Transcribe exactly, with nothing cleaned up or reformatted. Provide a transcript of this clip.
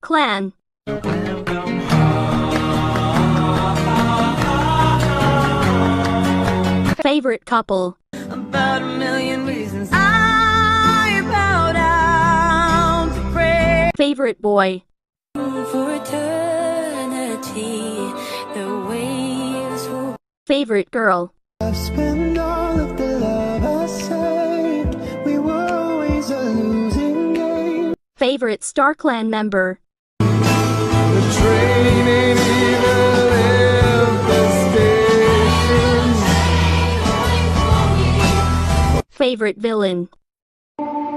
clan. Favorite couple. About a million reasons I bow down to pray. Favorite boy. For eternity, the waves will. Favorite girl. I've spent all of the love I saved. We were always a losing game. Favorite Star Clan member. The train ain't even left the station. Favorite villain.